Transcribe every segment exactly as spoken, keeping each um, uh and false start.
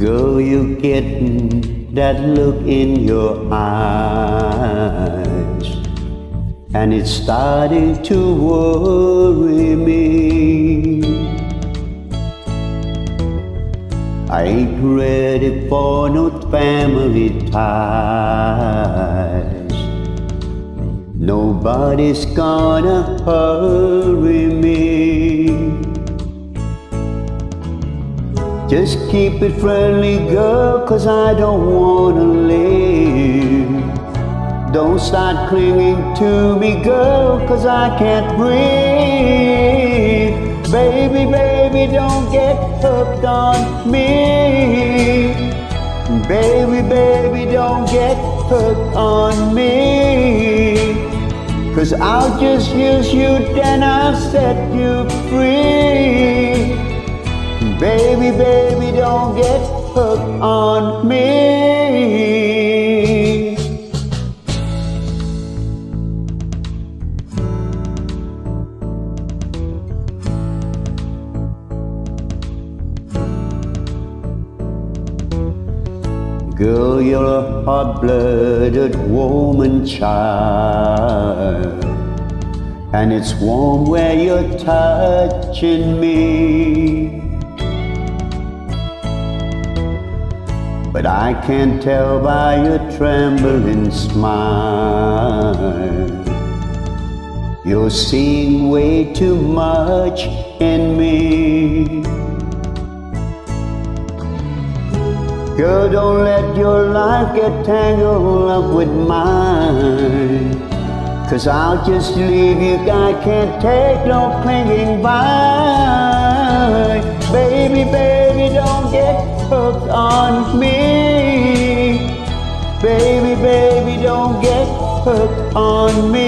Girl, you're getting that look in your eyes, and it's starting to worry me. I ain't ready for no family ties. Nobody's gonna hurry me. Just keep it friendly, girl, 'cause I don't wanna leave. Don't start clinging to me, girl, 'cause I can't breathe. Baby, baby, don't get hooked on me. Baby, baby, don't get hooked on me. 'Cause I'll just use you, then I'll set you free. Baby, baby, don't get hooked on me. Girl, you're a hot-blooded woman child, and it's warm where you're touching me. But I can tell by your trembling smile, you're seeing way too much in me. Girl, don't let your life get tangled up with mine, 'cause I'll just leave you, I can't take no clinging by. Baby, baby, don't get hooked on me. Baby, baby, don't get hooked on me.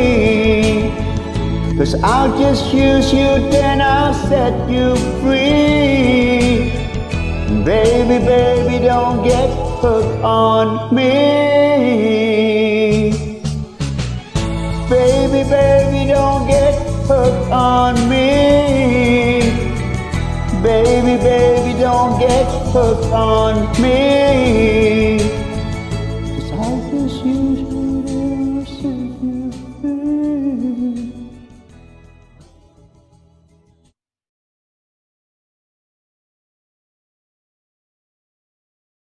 'Cause I'll just use you, then I'll set you free. Baby, baby, don't get hooked on me. Baby, baby, don't get hooked on me. Baby, baby, don't get hooked on me.